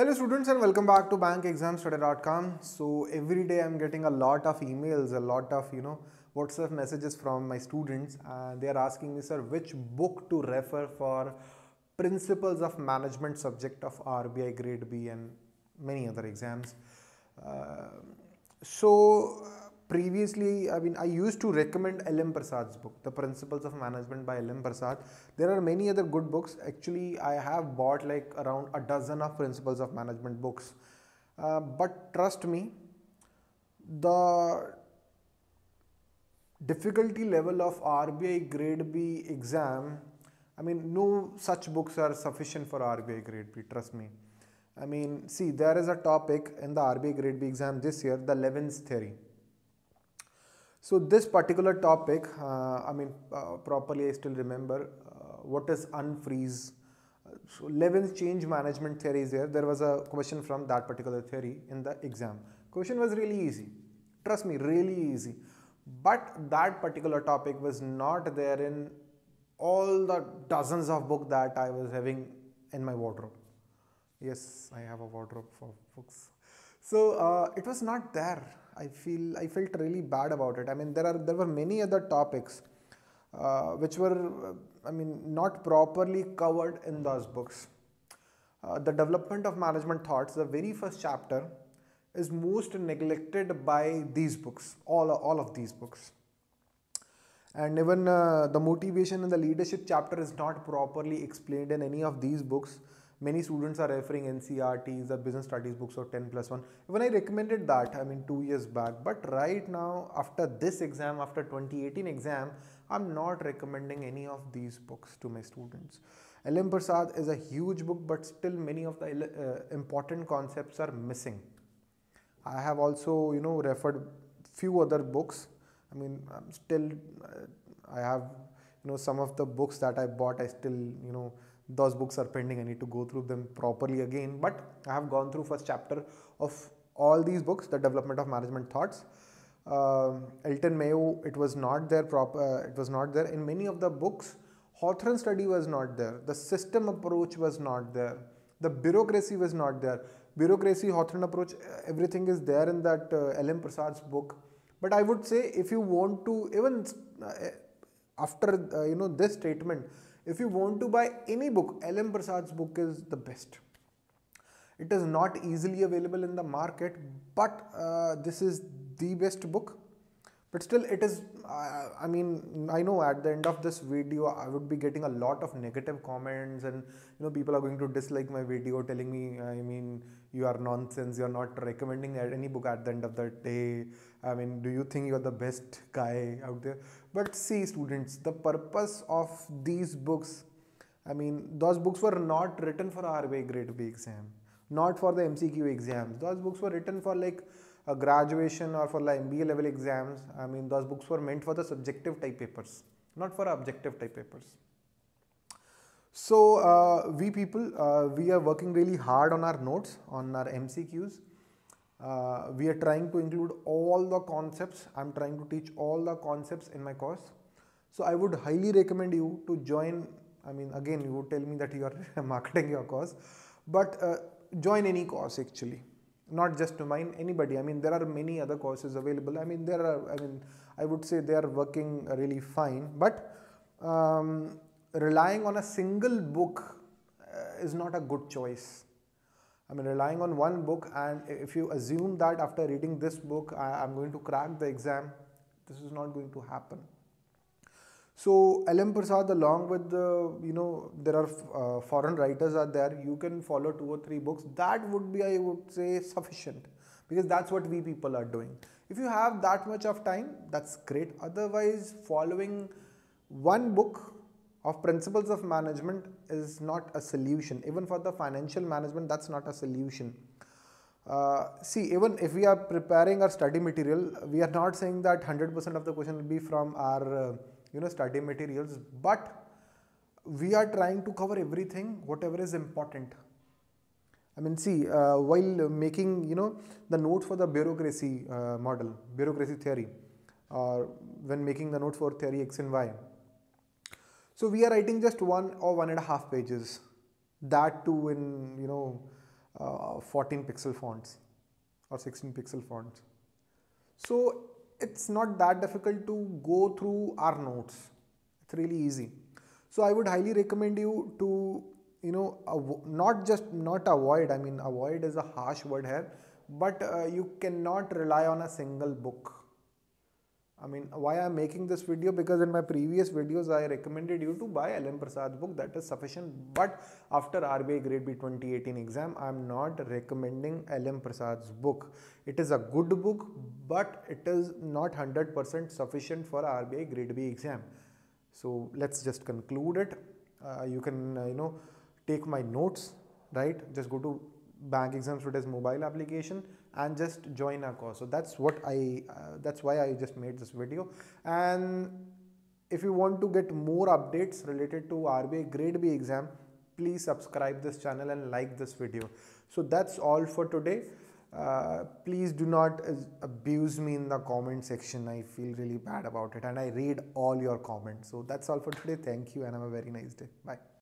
Hello students and welcome back to BankExamsToday.com. So every day I'm getting a lot of emails, a lot of WhatsApp messages from my students, and they are asking me, sir, which book to refer for Principles of Management subject of RBI Grade B and many other exams. Uh, so previously, I used to recommend LM Prasad's book, The Principles of Management by LM Prasad. There are many other good books. Actually, I have bought like around a dozen of Principles of Management books. But trust me, the difficulty level of RBI Grade B exam, no such books are sufficient for RBI Grade B, trust me. See, there is a topic in the RBI Grade B exam this year, the Levin's theory. So this particular topic, properly I still remember what is unfreeze. So Levin's change management theory is there. There was a question from that particular theory in the exam. Question was really easy. Trust me, really easy. But that particular topic was not there in all the dozens of books that I was having in my wardrobe. Yes, I have a wardrobe for books. So it was not there. I felt really bad about it. There were many other topics which were not properly covered in those books. The development of management thoughts, the very first chapter, is most neglected by these books, all of these books. And even the motivation and the leadership chapter is not properly explained in any of these books. Many students are referring NCRTs, the business studies books or 10+1. Even I recommended that, 2 years back. But right now, after this exam, after 2018 exam, I'm not recommending any of these books to my students. LM Prasad is a huge book, but still many of the important concepts are missing. I have also, referred few other books. I have, some of the books that I bought, I still, those books are pending. I need to go through them properly again. But I have gone through first chapter of all these books, the development of management thoughts. Elton Mayo, it was not there it was not there in many of the books. Hawthorne study was not there. The system approach was not there. The bureaucracy was not there. Bureaucracy, Hawthorne approach, everything is there in that LM Prasad's book. But I would say if you want to, even after this statement, if you want to buy any book, LM Prasad's book is the best. It is not easily available in the market, but this is the best book. But still it is, I know at the end of this video, I would be getting a lot of negative comments and people are going to dislike my video telling me, you are nonsense, you are not recommending any book at the end of the day. Do you think you are the best guy out there? But see students, the purpose of these books, those books were not written for RBI Grade B exam, not for the MCQ exams. Those books were written for like a graduation or for like MBA level exams. Those books were meant for the subjective type papers, not for objective type papers. So we people, we are working really hard on our notes, on our MCQs. We are trying to include all the concepts. I'm trying to teach all the concepts in my course. So I would highly recommend you to join. Again, you would tell me that you are marketing your course, but join any course actually. Not just to mine, anybody. There are many other courses available. I would say they are working really fine, but relying on a single book is not a good choice. Relying on one book, and if you assume that after reading this book, I'm going to crack the exam, this is not going to happen. So LM Prasad, along with the, there are foreign writers are there, you can follow 2 or 3 books. That would be, I would say, sufficient, because that's what we people are doing. If you have that much of time, that's great. Otherwise, following one book of Principles of Management is not a solution. Even for the financial management, that's not a solution. See, even if we are preparing our study material, we are not saying that 100% of the question will be from our study materials, but we are trying to cover everything, whatever is important. While making the notes for the bureaucracy model, bureaucracy theory, or when making the notes for theory X and Y, so we are writing just 1 or 1.5 pages. That too in 14 pixel fonts or 16 pixel fonts. So it's not that difficult to go through our notes. It's really easy. So I would highly recommend you to, not avoid, I mean avoid is a harsh word here, but you cannot rely on a single book. I mean, why I'm making this video, because in my previous videos I recommended you to buy LM Prasad book, that is sufficient. But after RBI Grade B 2018 exam, I'm not recommending LM Prasad's book. It is a good book, but it is not 100% sufficient for RBI Grade B exam. So let's just conclude it. You can take my notes, right? Just go to BankExamsToday's mobile application and just join our course. So that's why I just made this video. And if you want to get more updates related to RBI Grade B exam, please subscribe this channel and like this video. So that's all for today. Please do not abuse me in the comment section. I feel really bad about it, and I read all your comments. So that's all for today. Thank you and have a very nice day. Bye.